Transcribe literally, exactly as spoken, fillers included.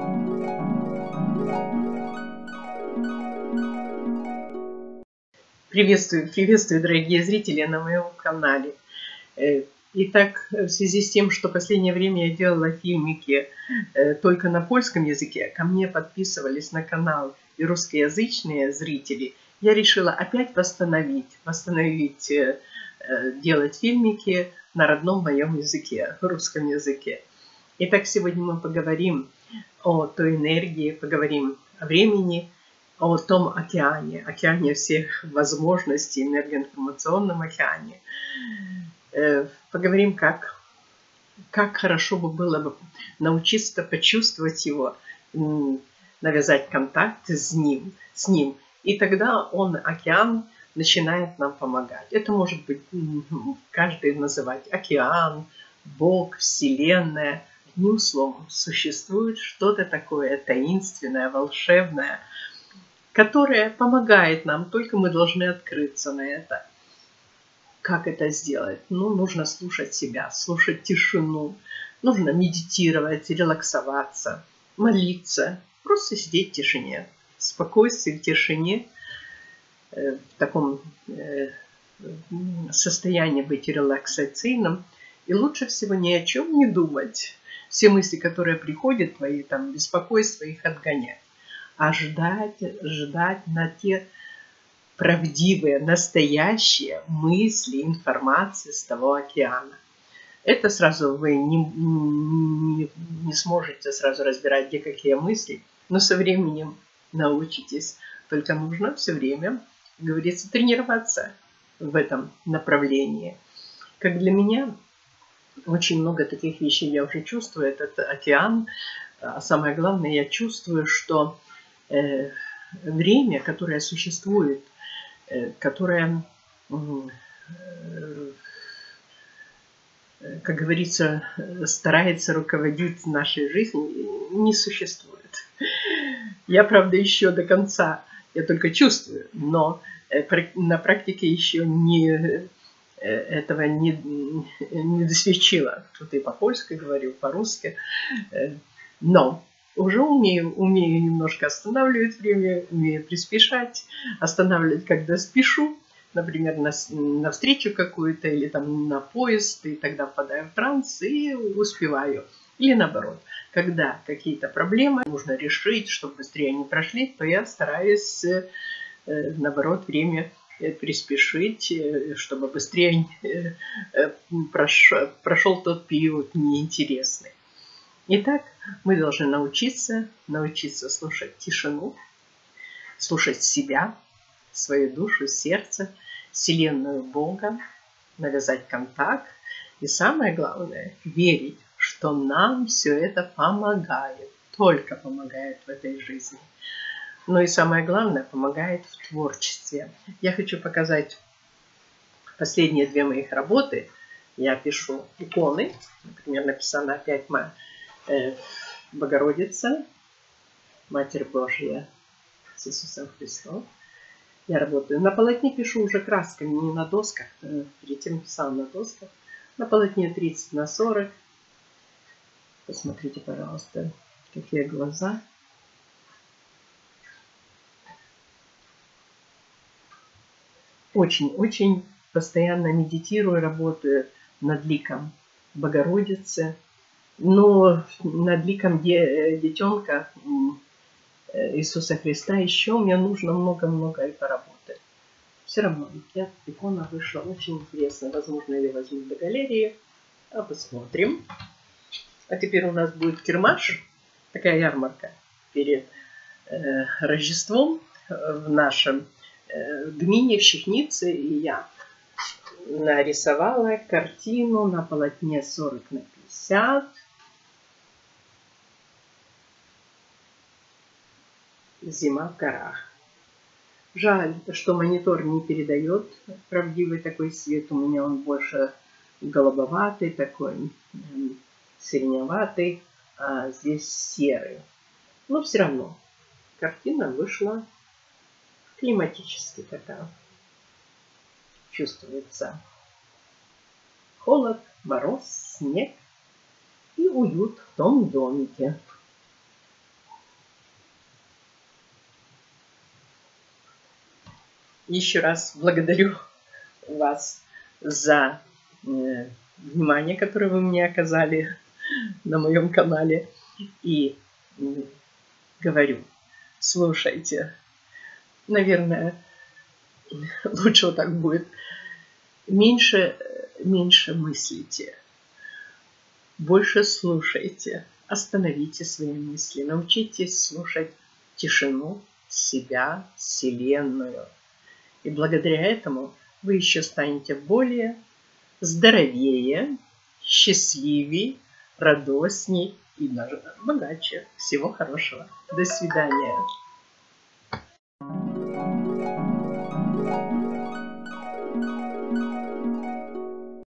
Приветствую, приветствую, дорогие зрители на моем канале. Итак, в связи с тем, что в последнее время я делала фильмики только на польском языке, ко мне подписывались на канал и русскоязычные зрители, я решила опять восстановить, восстановить, делать фильмики на родном моем языке, русском языке. Итак, сегодня мы поговорим о той энергии, поговорим о времени, о том океане, океане всех возможностей, энергоинформационном океане. Поговорим, как, как хорошо бы было бы научиться почувствовать его, навязать контакт с ним, с ним. И тогда он, океан, начинает нам помогать. Это может быть каждый называть океан, Бог, Вселенная. Одним словом, существует что-то такое таинственное, волшебное, которое помогает нам, только мы должны открыться на это. Как это сделать? Ну, нужно слушать себя, слушать тишину, нужно медитировать, релаксоваться, молиться, просто сидеть в тишине, в спокойствии, в тишине, в таком состоянии быть релаксационным. И лучше всего ни о чем не думать. Все мысли, которые приходят, твои там беспокойства, их отгонять. А ждать, ждать на те правдивые, настоящие мысли, информации с того океана. Это сразу вы не, не, не сможете сразу разбирать, где какие мысли, но со временем научитесь. Только нужно все время, как говорится, тренироваться в этом направлении. Как для меня, очень много таких вещей я уже чувствую, этот океан. А самое главное, я чувствую, что э, время, которое существует, э, которое, э, как говорится, старается руководить нашей жизнью, не существует. Я, правда, еще до конца, я только чувствую, но э, на практике еще не... этого не, не досвечила. Тут и по-польски говорю, по-русски. Но уже умею, умею немножко останавливать время, умею приспешать, останавливать, когда спешу, например, на, на встречу какую-то или там на поезд, и тогда впадаю в транс и успеваю. Или наоборот, когда какие-то проблемы нужно решить, чтобы быстрее они прошли, то я стараюсь, наоборот, время приспешить, чтобы быстрее прошел, прошел тот период неинтересный. Итак, мы должны научиться, научиться слушать тишину, слушать себя, свою душу, сердце, Вселенную, Бога, навязать контакт. И самое главное, верить, что нам все это помогает, только помогает в этой жизни. Ну и самое главное, помогает в творчестве. Я хочу показать последние две моих работы. Я пишу иконы. Например, написано опять э, Богородица, Матерь Божья с Иисусом Христом. Я работаю на полотне, пишу уже красками, не на досках. Перед тем писала на досках. На полотне тридцать на сорок. Посмотрите, пожалуйста, какие глаза. Очень-очень постоянно медитирую, работаю над ликом Богородицы, но над ликом детенка Иисуса Христа еще мне нужно много-много и поработать. Все равно икона вышла очень интересно. Возможно, я возьму до галереи. А посмотрим. А теперь у нас будет кирмаш, такая ярмарка перед э, Рождеством в нашем гмине, в Щехнице, и я нарисовала картину на полотне сорок на пятьдесят. Зима в горах. Жаль, что монитор не передает правдивый такой свет. У меня он больше голубоватый, такой сиреневатый, а здесь серый. Но все равно картина вышла климатически такая. Чувствуется холод, мороз, снег и уют в том домике. еще раз благодарю вас за э, внимание, которое вы мне оказали на моем канале. И э, говорю, слушайте. Наверное, лучше вот так будет. Меньше, меньше мыслите. Больше слушайте. Остановите свои мысли. Научитесь слушать тишину, себя, Вселенную. И благодаря этому вы еще станете более здоровее, счастливее, радостней и даже богаче. Всего хорошего. До свидания.